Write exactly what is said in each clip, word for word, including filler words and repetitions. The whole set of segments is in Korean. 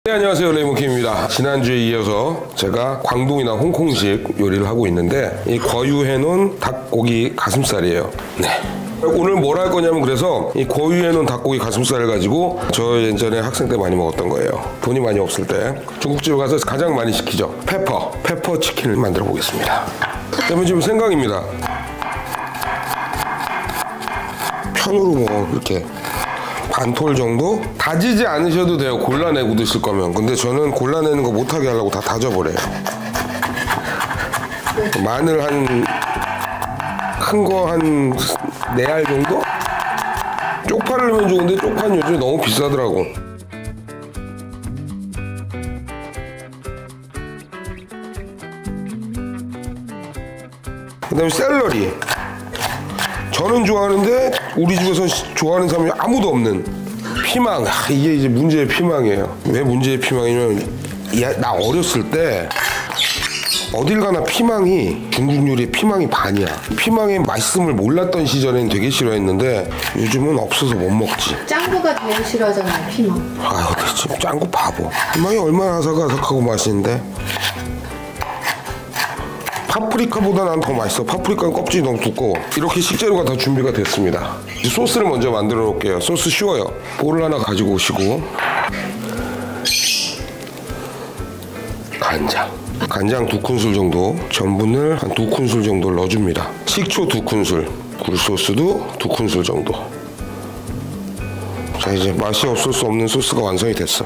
네, 안녕하세요. 레이몬킴입니다. 지난주에 이어서 제가 광동이나 홍콩식 요리를 하고 있는데 이 거유해놓은 닭고기 가슴살이에요. 네. 오늘 뭘 할 거냐면 그래서 이 거유해놓은 닭고기 가슴살을 가지고 저 예전에 학생 때 많이 먹었던 거예요. 돈이 많이 없을 때 중국집에 가서 가장 많이 시키죠. 페퍼, 페퍼 치킨을 만들어 보겠습니다. 그러면 지금 생각입니다. 편으로 뭐 이렇게 반톨 정도? 다지지 않으셔도 돼요. 골라내고 드실 거면. 근데 저는 골라내는 거 못하게 하려고 다 다져버려요. 마늘 한 큰 거 한 네 알 정도? 쪽파를 넣으면 좋은데 쪽파는 요즘에 너무 비싸더라고. 그 다음에 샐러리. 저는 좋아하는데 우리 집에서 좋아하는 사람이 아무도 없는 피망. 아, 이게 이제 문제의 피망이에요. 왜 문제의 피망이냐면 야, 나 어렸을 때 어딜 가나 피망이 중국 요리의 피망이 반이야. 피망의 맛있음을 몰랐던 시절엔 되게 싫어했는데 요즘은 없어서 못 먹지. 짱구가 제일 싫어하잖아요, 피망. 아유, 지금 짱구 바보. 피망이 얼마나 아삭아삭하고 맛있는데. 파프리카보다 난 더 맛있어. 파프리카는 껍질이 너무 두꺼워. 이렇게 식재료가 다 준비가 됐습니다. 이제 소스를 먼저 만들어 놓을게요. 소스 쉬워요. 볼을 하나 가지고 오시고 간장 간장 두 큰술 정도, 전분을 한 두 큰술 정도 넣어줍니다. 식초 두 큰술, 굴소스도 두 큰술 정도. 자, 이제 맛이 없을 수 없는 소스가 완성이 됐어.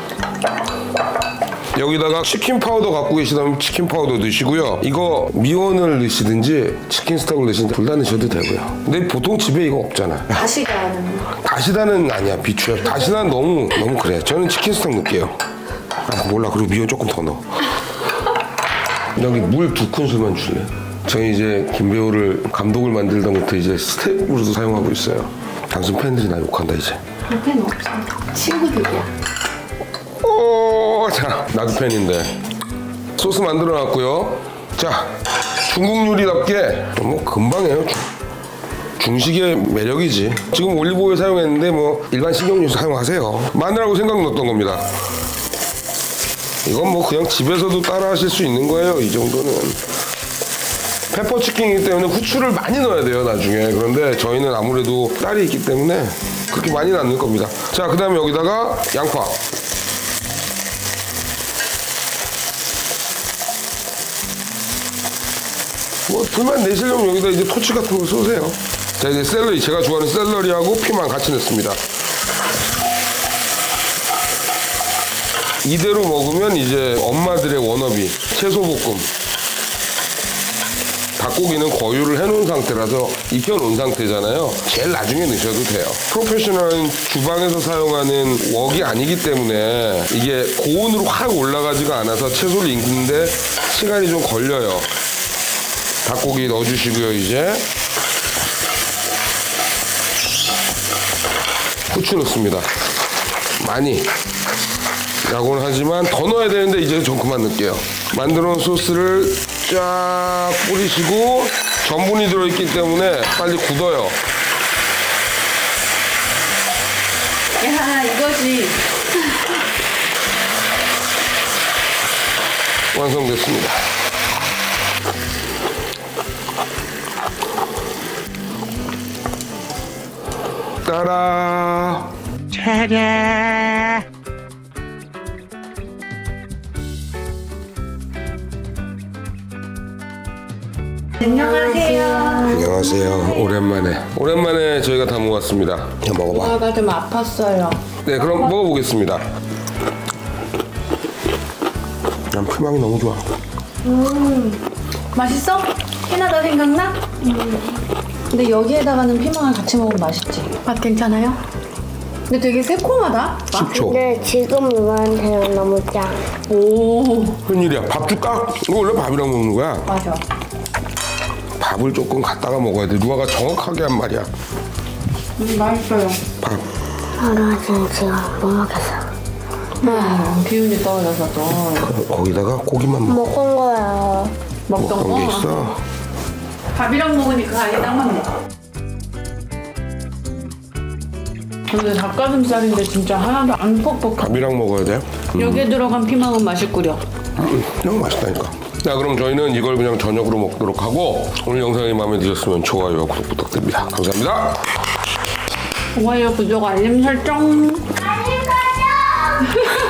여기다가 치킨 파우더 갖고 계시다면 치킨 파우더 넣으시고요. 이거 미원을 넣으시든지 치킨 스톡을 넣으시든지 둘 다 넣으셔도 되고요. 근데 보통 집에 이거 없잖아. 다시다는 다시다는 아니야. 비추야. 다시다는 너무 너무 그래. 저는 치킨 스톡 넣을게요. 아, 몰라. 그리고 미원 조금 더 넣어. 여기 물 두 큰술만 줄래? 저희 이제 김배우를 감독을 만들던 것도 이제 스텝으로도 사용하고 있어요. 당신 팬들이 나 욕한다 이제. 그 팬 없어. 친구들이야. 오, 자, 나도 팬인데. 소스 만들어 놨고요. 자, 중국 요리답게 뭐 금방 해요. 중식의 매력이지. 지금 올리브오일 사용했는데 뭐 일반 식용유 사용하세요. 마늘하고 생강 넣었던 겁니다. 이건 뭐 그냥 집에서도 따라 하실 수 있는 거예요. 이 정도는. 페퍼치킨이기 때문에 후추를 많이 넣어야 돼요, 나중에. 그런데 저희는 아무래도 딸이 있기 때문에 그렇게 많이는 안 넣을 겁니다. 자, 그 다음에 여기다가 양파. 뭐 불만 내시려면 여기다 이제 토치 같은 거 쏘세요. 자, 이제 샐러리, 제가 좋아하는 샐러리하고 피망 같이 넣습니다. 이대로 먹으면 이제 엄마들의 워너비 채소볶음. 닭고기는 거유를 해놓은 상태라서 익혀놓은 상태잖아요. 제일 나중에 넣으셔도 돼요. 프로페셔널한 주방에서 사용하는 웍이 아니기 때문에 이게 고온으로 확 올라가지가 않아서 채소를 익는데 시간이 좀 걸려요. 닭고기 넣어주시고요. 이제 후추 넣습니다. 많이 라고는 하지만 더 넣어야 되는데 이제 좀 그만 넣을게요. 만들어 놓은 소스를 쫙 뿌리시고 전분이 들어있기 때문에 빨리 굳어요. 야, 이거지. 완성됐습니다. 따라 차례. 안녕하세요. 안녕하세요. 오랜만에 오랜만에 저희가 다 모았습니다. 그냥 먹어봐. 나 좀 아팠어요. 네, 그럼 먹어보겠습니다. 난 피망이 너무 좋아. 음, 맛있어? 캐나다 생각나? 음. 근데 여기에다가는 피망을 같이 먹으면 맛있지. 맛 괜찮아요? 근데 되게 새콤하다. 십 초. 근데 지금 이거한테는 너무 짜. 오, 웬일이야? 밥 줄까? 이거 원래 밥이랑 먹는 거야. 맞아. 밥을 조금 갖다가 먹어야 돼. 누아가 정확하게 한 말이야. 음, 맛있어요. 밥. 하루아침에 지금 못 먹겠어. 음, 기운이 떨어져서 또 거기다가 고기만 먹어. 먹은 거야. 먹던 먹은 게 거. 있어. 밥이랑 먹으니까 아예 딱 맞네. 근데 닭가슴살인데 진짜 하나도 안 퍽퍽해. 밥이랑 먹어야 돼. 여기에 들어간 피망은 맛있구려. 음, 너무 맛있다니까. 자, 그럼 저희는 이걸 그냥 저녁으로 먹도록 하고 오늘 영상이 마음에 드셨으면 좋아요와 구독 부탁드립니다. 감사합니다. 좋아요, 구독, 알림 설정. 안녕.